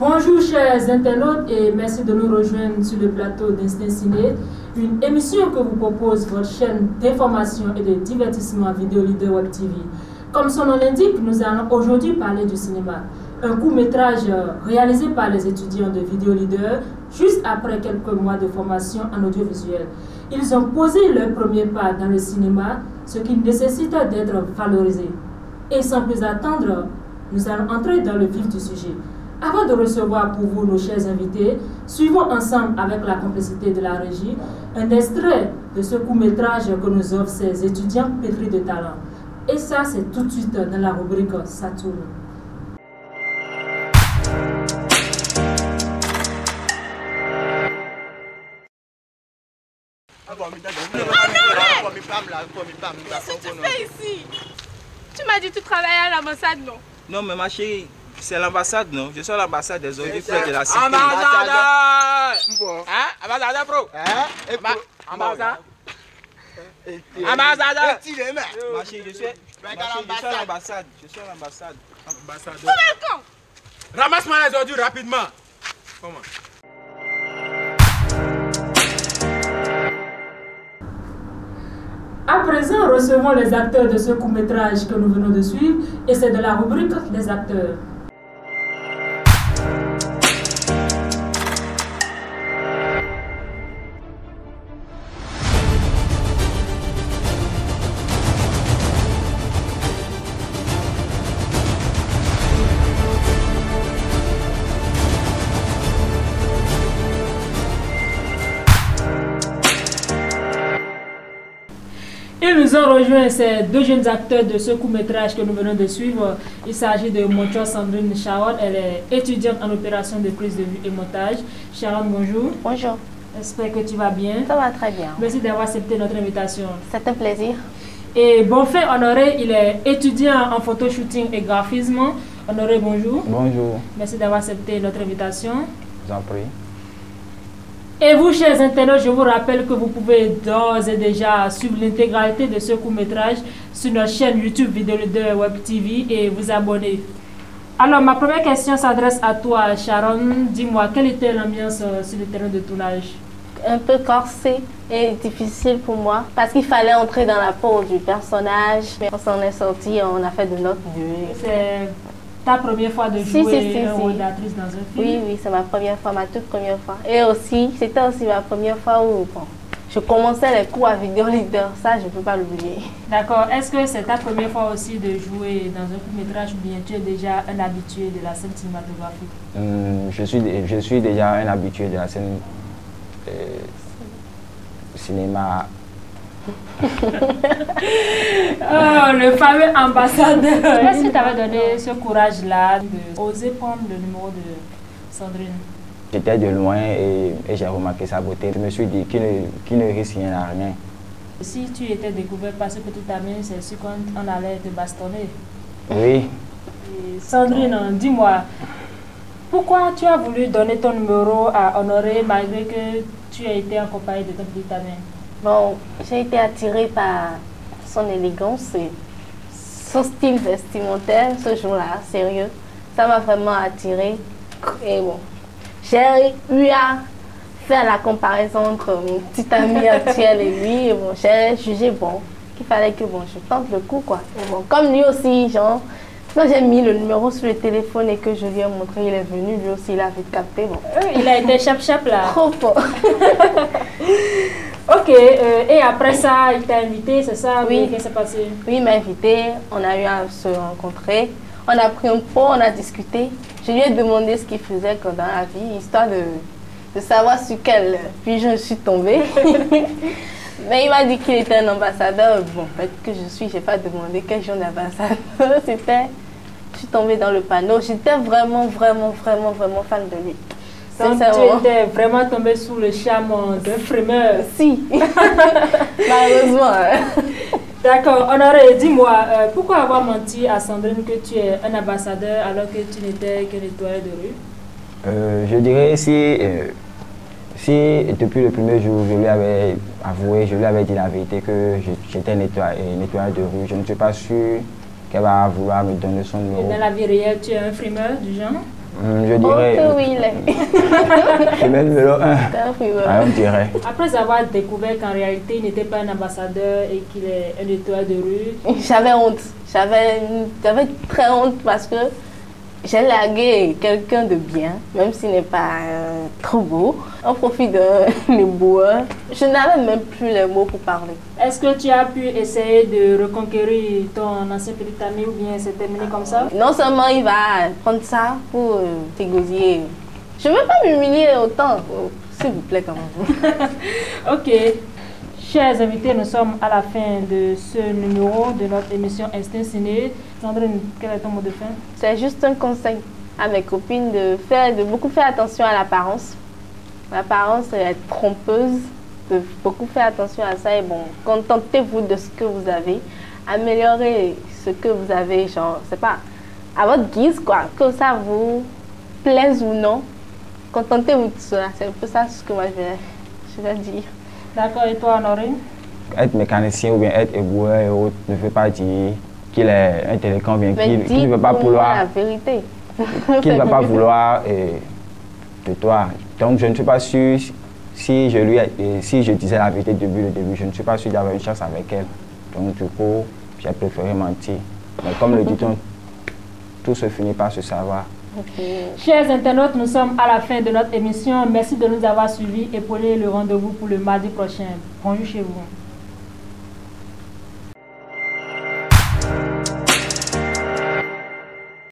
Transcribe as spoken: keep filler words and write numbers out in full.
Bonjour chers internautes et merci de nous rejoindre sur le plateau d'Instinct Ciné, une émission que vous propose votre chaîne d'information et de divertissement Vidéo Leader Web T V. Comme son nom l'indique, nous allons aujourd'hui parler du cinéma. Un court-métrage réalisé par les étudiants de Vidéo Leader juste après quelques mois de formation en audiovisuel. Ils ont posé leur premier pas dans le cinéma, ce qui nécessite d'être valorisé. Et sans plus attendre, nous allons entrer dans le vif du sujet. Avant de recevoir pour vous nos chers invités, suivons ensemble avec la complicité de la régie un extrait de ce court-métrage que nous offrent ces étudiants pétris de talent. Et ça, c'est tout de suite dans la rubrique Ça tourne. Qu'est-ce que tu fais ici? Tu m'as dit que tu travaillais à l'ambassade, non? Non, mais ma chérie, c'est l'ambassade, non? Je suis à l'ambassade des orifères de la cité. Ambassadeur! Hein? Ambassadeur, pro? Hein? Ambassadeur? Ambassadeur! Ma chérie, je suis à l'ambassade. Je suis à l'ambassade. Ambassadeur. Comment? Ramasse-moi les ordures rapidement. Comment? À présent, recevons les acteurs de ce court-métrage que nous venons de suivre et c'est de la rubrique des acteurs. Et nous ont rejoint ces deux jeunes acteurs de ce court-métrage que nous venons de suivre. Il s'agit de Moncho Sandrine Sharon. Elle est étudiante en opération de prise de vue et montage. Sharon, bonjour. Bonjour. J'espère que tu vas bien. Ça va très bien. Merci d'avoir accepté notre invitation. C'est un plaisir. Et Bonfait Honoré, il est étudiant en photoshooting et graphisme. Honoré, bonjour. Bonjour. Merci d'avoir accepté notre invitation. Je vous en prie. Et vous, chers internautes, je vous rappelle que vous pouvez d'ores et déjà suivre l'intégralité de ce court-métrage sur notre chaîne YouTube Vidéo Leader Web T V et vous abonner. Alors, ma première question s'adresse à toi, Sharon. Dis-moi, quelle était l'ambiance sur le terrain de tournage? Un peu corsé et difficile pour moi parce qu'il fallait entrer dans la peau du personnage. Mais on s'en est sorti, on a fait de notre mieux. C'est ta première fois de jouer si, si, si, un rôle si. d'actrice dans un film? Oui, oui, c'est ma première fois, ma toute première fois. Et aussi, c'était aussi ma première fois où bon, je commençais les cours à Vidéo Leader. Ça, je ne peux pas l'oublier. D'accord. Est-ce que c'est ta première fois aussi de jouer dans un court-métrage ou bien tu es déjà un habitué de la scène cinématographique? Hum, je, suis, je suis déjà un habitué de la scène euh, cinéma. Oh, le fameux ambassadeur. Est-ce que tu avais donné ce courage-là d'oser prendre le numéro de Sandrine? J'étais de loin et, et j'ai remarqué sa beauté. Je me suis dit qu'il ne, qu'il ne risque rien à rien. Si tu étais découvert par ce petit ami, c'est sûr qu'on allait te bastonner. Oui. Et Sandrine, dis-moi, pourquoi tu as voulu donner ton numéro à Honoré malgré que tu as été en compagnie de ton petit ami? Bon, j'ai été attirée par son élégance et son style vestimentaire ce jour-là, sérieux. Ça m'a vraiment attirée. Et bon, j'ai eu à faire la comparaison entre mon petit ami actuel et lui. Et bon, j'ai jugé bon qu'il fallait que bon, je tente le coup, quoi. Et bon, comme lui aussi, genre, quand j'ai mis le numéro sur le téléphone et que je lui ai montré, il est venu, lui aussi, il a vite capté. Bon. Il a été chap-chap là. Trop fort. Ok, euh, et après ça, il t'a invité, c'est ça? Oui. Qu'est-ce qui s'est passé? Oui, il m'a invité, on a eu à se rencontrer, on a pris un pot, on a discuté. Je lui ai demandé ce qu'il faisait dans la vie, histoire de, de savoir sur quel pigeon je suis tombée. Mais il m'a dit qu'il était un ambassadeur. Bon, peut-être que je suis, je n'ai pas demandé quel genre d'ambassadeur c'était. Je suis tombée dans le panneau, j'étais vraiment, vraiment, vraiment, vraiment fan de lui. Donc tu étais vraiment tombée sous le charme d'un frimeur. Si, malheureusement. D'accord. Honoré, dis-moi, euh, pourquoi avoir menti à Sandrine que tu es un ambassadeur alors que tu n'étais que nettoyeur de rue? euh, Je dirais si, euh, si depuis le premier jour je lui avais avoué, je lui avais dit la vérité que j'étais nettoyeur, nettoyeur de rue, je ne suis pas sûr qu'elle va vouloir me donner son numéro. Et dans la vie réelle, tu es un frimeur du genre? Je dirais... Oh que oui, il est. Je mets le numéro un. C'est un frimeur. Ah, on dirait. Après avoir découvert qu'en réalité, il n'était pas un ambassadeur et qu'il est un nettoyeur de rue. J'avais honte. J'avais j'avais très honte parce que j'ai largué quelqu'un de bien, même s'il n'est pas euh, trop beau. On profite d'un éboueur. Je n'avais même plus les mots pour parler. Est-ce que tu as pu essayer de reconquérir ton ancien petit ami ou bien c'est terminé comme ça? Non seulement il va prendre ça pour euh, t'égosiller. Je ne veux pas m'humilier autant. Oh, s'il vous plaît, quand même. Ok. Chers invités, nous sommes à la fin de ce numéro de notre émission Instinct Ciné. Sandrine, quel est ton mot de fin? C'est juste un conseil à mes copines de, faire, de beaucoup faire attention à l'apparence. L'apparence est trompeuse, de beaucoup faire attention à ça. Et bon, contentez-vous de ce que vous avez. Améliorez ce que vous avez, genre, c'est pas à votre guise, quoi. Que ça vous plaise ou non, contentez-vous de cela. C'est un peu ça ce que moi je vais, je vais dire. D'accord, et toi, Honorine? Être mécanicien ou bien être éboueur et autres ne veut pas dire qu'il est un délinquant, bien qu'il qu ne veut pas vouloir. La vérité. Qu'il ne va pas vouloir et, de toi. Donc je ne suis pas sûr si je lui si je disais la vérité depuis le début, je ne suis pas sûr d'avoir une chance avec elle. Donc du coup, j'ai préféré mentir. Mais comme le dit-on, tout se finit par se savoir. Okay. Chers internautes, nous sommes à la fin de notre émission. Merci de nous avoir suivis et prenez le rendez-vous pour le mardi prochain. Bonjour chez vous.